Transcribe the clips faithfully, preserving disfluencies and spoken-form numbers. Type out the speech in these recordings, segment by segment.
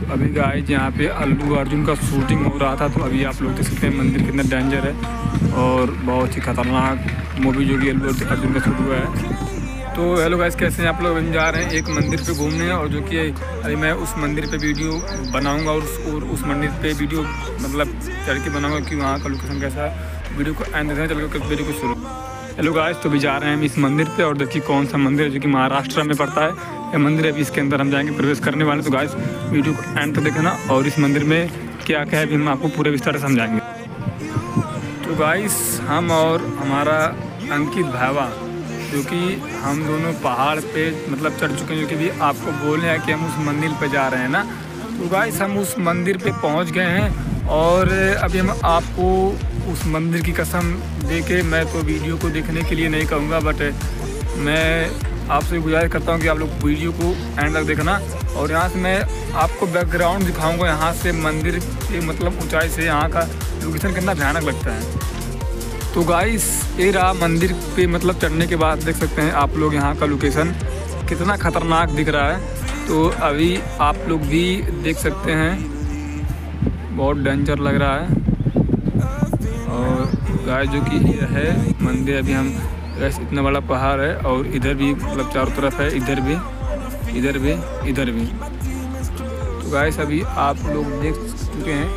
अभी गाइस यहाँ पे अल्लू अर्जुन का शूटिंग हो रहा था, तो अभी आप लोग देख सकते हैं मंदिर कितना डेंजर है और बहुत ही खतरनाक मूवी जो कि अल्लू अर्जुन का शूट हुआ है। तो हेलो गाइस, कैसे हैं आप लोग? हम जा रहे हैं एक मंदिर पे घूमने, और जो कि अभी मैं उस मंदिर पे वीडियो बनाऊंगा और उस, और उस मंदिर पे वीडियो मतलब चढ़ के बनाऊंगा कि वहाँ का लोकेशन कैसा है। वीडियो को एंड तक चल के वीडियो को शुरू। हेलो गाइस, तो भी जा रहे हैं हम इस मंदिर पे, और देखिए कौन सा मंदिर है जो कि महाराष्ट्र में पड़ता है ये मंदिर है। अभी इसके अंदर हम जाएंगे, प्रवेश करने वाले। तो गाइस वीडियो को एंड तक देखना, और इस मंदिर में क्या क्या है भी हम आपको पूरे विस्तार से समझाएंगे। तो गाइस हम और हमारा अंकित भावा जो कि हम दोनों पहाड़ पे मतलब चढ़ चुके हैं, जो कि भी आपको बोले हैं कि हम उस मंदिर पे जा रहे हैं ना। तो गाइस हम उस मंदिर पे पहुंच गए हैं, और अभी हम आपको उस मंदिर की कसम दे के मैं तो वीडियो को देखने के लिए नहीं कहूँगा, बट मैं आपसे गुजारिश करता हूँ कि आप लोग वीडियो को एंड तक देखना। और यहाँ से मैं आपको बैकग्राउंड दिखाऊँगा, यहाँ से मंदिर के मतलब ऊँचाई से यहाँ का लोकेशन कितना भयानक लगता है। तो गाइस ये रहा मंदिर पे मतलब चढ़ने के बाद देख सकते हैं आप लोग यहाँ का लोकेशन कितना ख़तरनाक दिख रहा है। तो अभी आप लोग भी देख सकते हैं, बहुत डेंजर लग रहा है। और गाइस जो कि ये है मंदिर, अभी हम गैस इतना बड़ा पहाड़ है और इधर भी मतलब चारों तरफ है, इधर भी इधर भी इधर भी। तो गाइस अभी आप लोग देख चुके हैं।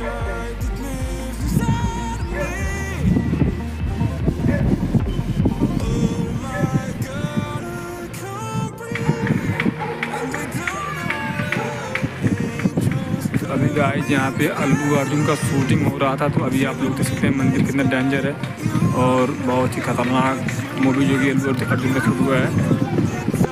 अभी गाइस यहाँ पे अल्लू अर्जुन का शूटिंग हो रहा था, तो अभी आप लोग देख सकते हैं मंदिर कितना डेंजर है और बहुत ही खतरनाक मूवी जो कि अल्लू अर्जुन का शूट हुआ है।